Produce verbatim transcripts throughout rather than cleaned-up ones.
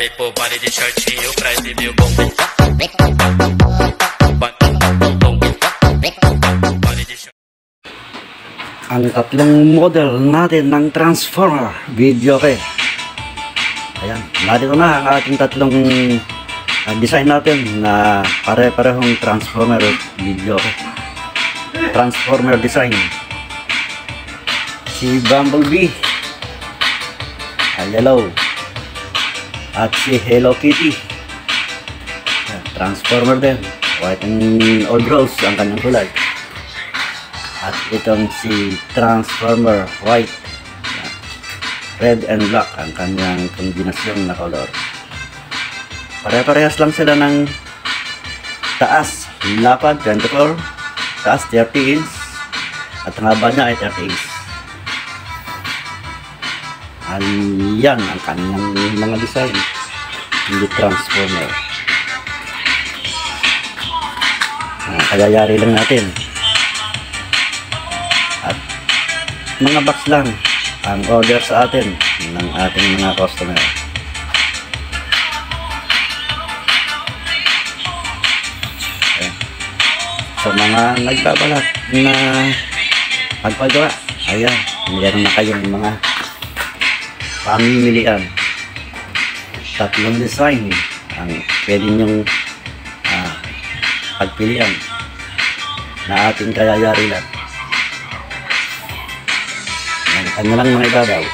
po, bali de shortinho pra esse meu bom. Ang tatlong model natin ng transformer video kay. Ayan, narito na ang ating tatlong uh, design natin na pare-parehong transformer video kay. Transformer design. Si Bumblebee, uh, yellow, at si Hello Kitty, uh, transformer din, white and old rose ang kanyang kulay. At itong si Transformer white, red and black ang kanyang kombinasyon na color. Pare-parehas lang sila ng taas, lapad twenty-four, taas thirty inch, at ang haba niya ay thirty inch. Ayan ang kanyang mga design, hindi transformer. Ah, kayayari lang natin. At mga box lang ang order sa atin ng ating mga customer. Okay. So mga nagbabalat na magpagawa, ayan, meron na kayong mga pamimilian. Tatlong design ang pwede nyong uh, pagpilian na ating kayayari lang. Ano lang mga ibabaw.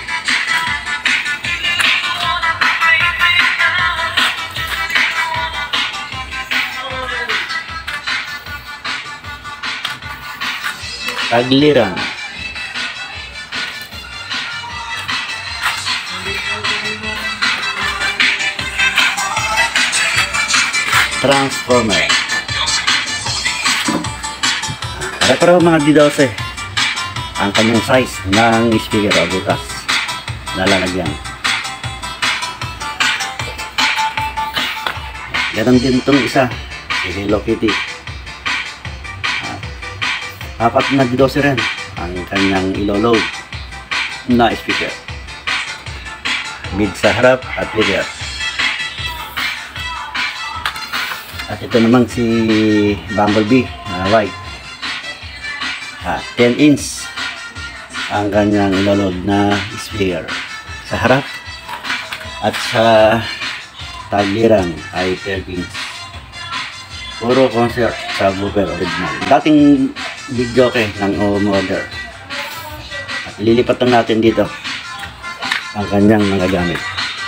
Tagliran. Transformer. Para-para mga D twelve ang kanyang size ng speaker o butas na lalagyan. Ganon din itong isa, si Hello Kitty. Apat na D twelve rin ang kanyang iloload na speaker, mid sa harap at rear. At ito naman si Bumblebee na white, ah, ten inch ang kanyang iloload na speaker sa harap, at sa tagliran ay thirty inch. Puro concert subwoofer original, dating video kay ng order. At ililipat lang natin dito ang kanyang mga gamit.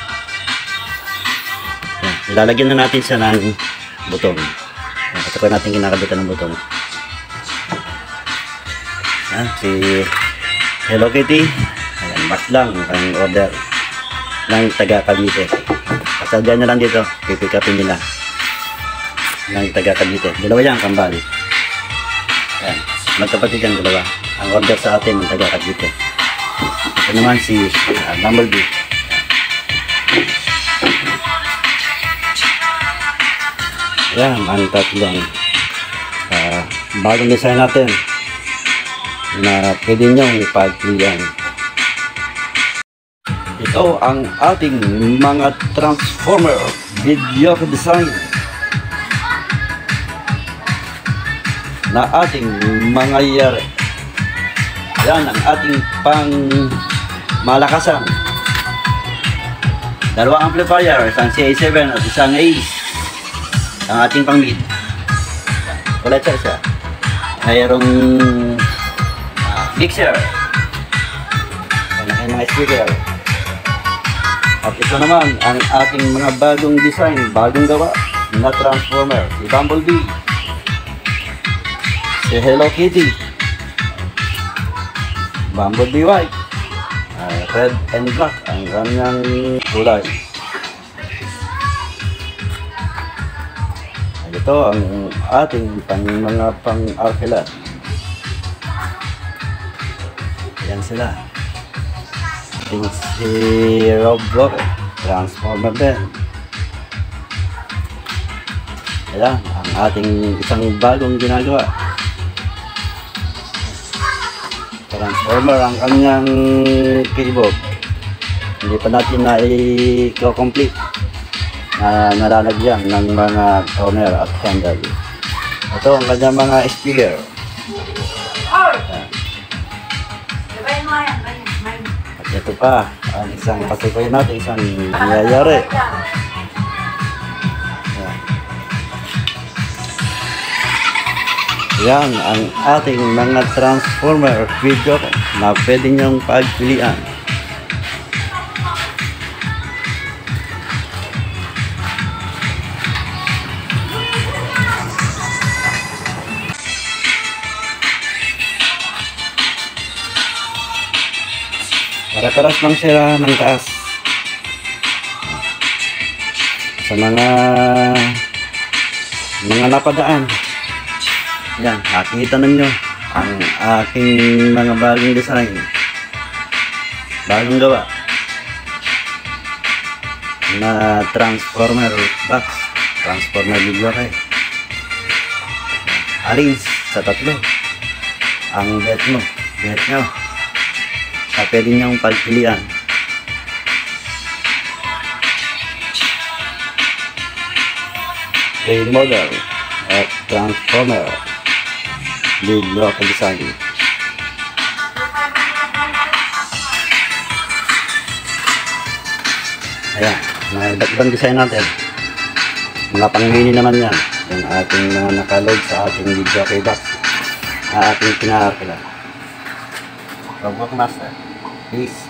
Yan, ilalagyan na natin siya ng buton. Ito pa natin kinakabitan ng buton. Yan, si Hello Kitty, ayan, mas lang ang order ng taga Cavite. Pasadyan na lang dito, pipick upin nila ng taga Cavite. Dalawa yan, kambal. Ayan, magkapatid yan, dalawa. Ang order sa atin ng taga Cavite. Ito naman si uh, Bumblebee. Ayan, ang tatlong uh, bagong design natin na pwede nyong ipagpilian. Ito ang ating mga transformer video design na ating mga yari. Yan ang ating pang malakasan. Dalawang amplifier, isang C A seven at isang Ace. Ang ating pang mid. Wala siya siya. Mayroong mixer, ang mga speaker. At ito naman ang ating mga bagong design, bagong gawa na transformer, si Bumblebee, si Hello Kitty, Bumblebee white, uh, red and black ang kanyang kulay. Ito ang ating pang mga pang-arkilat. Yan sila. Ating si Robot transformer din. Ayan ang ating isang bagong ginagawa. Transformer ang kanyang keyboard. Hindi pa natin na i-complete na nalalagyan ng mga corner at handle. Ito ang kanyang mga spear. At ito pa, ang isang patukoy natin, isang nangyayari. Yan ang ating mga transformer video na pwede niyong pagpilian. Para-paras lang sila ng taas. Sa mga mga napadaan. Yan, nakikita ninyo ang aking mga bagong design. Bagong gawa na transformer box. Transformer video kayo. Alin sa tatlo ang bet mo, bet nyo. Sa pwede nyong pagpilian. A model of transformer video design. Ayan, mga background design natin. Mga pang-mini naman yan. Yung ating mga nakaload sa ating video kay box na ating pinaakila. Robot Master. Peace.